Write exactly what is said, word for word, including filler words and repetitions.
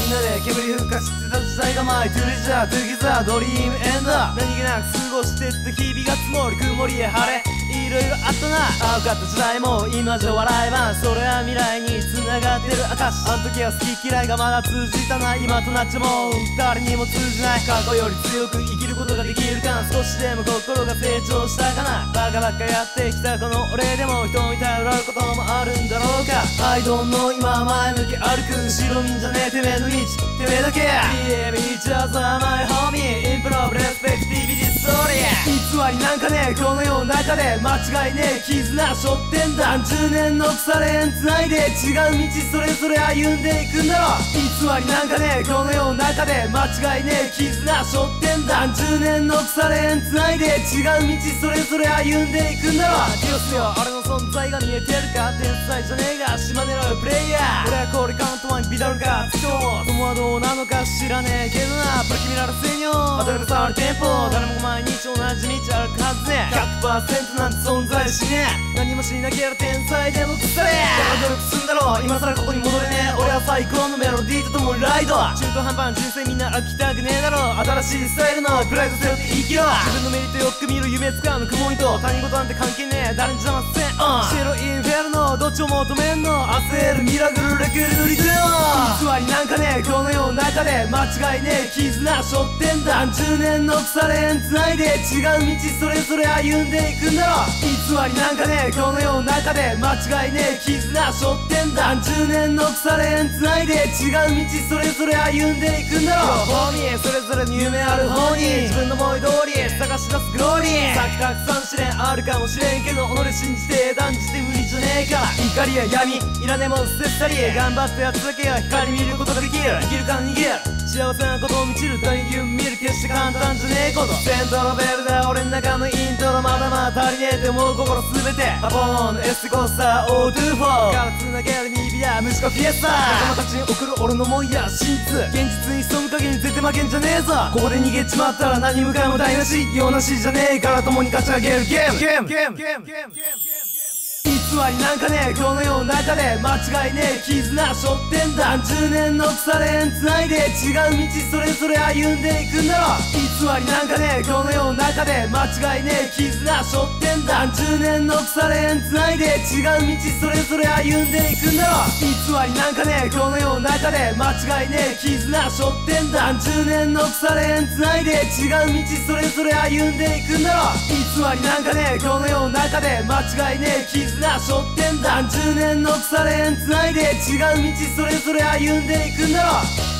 みんなで煙ふかしてた時代が前トゥレジャートゥギザードリームエンド何気なく過ごしてった日々が積もり曇りへ晴れいろいろあったな青かった時代も今じゃ笑えばそれは未来に繋がってる証あの時は好き嫌いがまだ通じたな今となっちゃもう誰にも通じない過去より強く生きることができるか少しでも心が成長したかなバカばっかやってきたこの俺でも人に頼られることもあるんだろうか I don't know 今前向き歩く後ろ見んじゃねえてめえの道てめえだけ Believe each other my homie Improve respectivity story 偽りなんかねこの世の中で間違いねえ絆背負ってんだ何十年の腐れ縁繋いで違う道それぞれ歩んでいくんだろ偽りなんかねこの世の中で間違いねえ絆背負ってんだ何十年の腐れ縁繋いで違う道それぞれ歩んでいくんだろ気をつけよ俺の存在が見えてるか天才じゃねえが島狙うプレイヤー俺はこれカウントワンビダルか今日友はどうなのか知らねえけどなプレキミラルせんよ当たり前触るテンポ誰も毎日同じ道歩くはずね ひゃくパーセント なんて存在しねえ何もしなければ天才でも腐れだから努力すんだろ今更ここに戻れねえ俺は最高のメロディーとともにライド中途半端な人生みんな飽きたくねえだろ新しいスタイルのプライド背負って生きろ自分のメリットよく見る夢掴む雲にと他人事なんて関係ねえ誰に邪魔せん、uh、白インフェルノどっちを求めんの焦るミラクルレクルリズム偽りなんかねこの世の中で間違いねえ絆背負ってんだ何十年の腐れ縁繋いで違う道それぞれ歩んでいくんだろ偽りなんかねこの世の中で間違いねえ絆背負ってんだ何十年の腐れ縁繋いで違う道それぞれ歩んでいくんだろホーミーそれぞれに夢ある方に自分の思い通り探し出すグローリー先たくさん試練あるかもしれんけど己信じて断じて無理じゃねえか怒りや闇いらねえもん捨てたり頑張ったやつだけが光見ることができる生きるか逃げる幸せなことを満ちる大夢見る決して簡単じゃねえことセントロベルだ俺の中のイントロまだまだ足りねえって思う心すべてハポーンエステコースターオートゥーフォーからつなげるニビアムシコフィエスタ仲間たちに送る俺の思いや真実現実に潜む影に絶対負けんじゃねえぞここで逃げちまったら何もかも台無し用なしじゃねえから共に勝ち上げるゲームゲームゲームゲームゲーム偽りなんかねこの世の中で間違いねえ絆背負ってんだ何十年の腐れ縁繋いで違う道それぞれ歩んでいくんだろ偽りなんかねこの世の中で間違いねえ絆背負ってんだ何十年の腐れ縁繋いで違う道それぞれ歩んでいくんだろ偽りなんかねこの世の中で間違いねえ絆背負ってんだ何十年の腐れ縁繋いで違う道それぞれ歩んでいくんだろ偽りなんかねこの世の中で間違いねえ絆背負ってんだ何十年の腐れ縁繋いで違う道それぞれ歩んでいくんだろ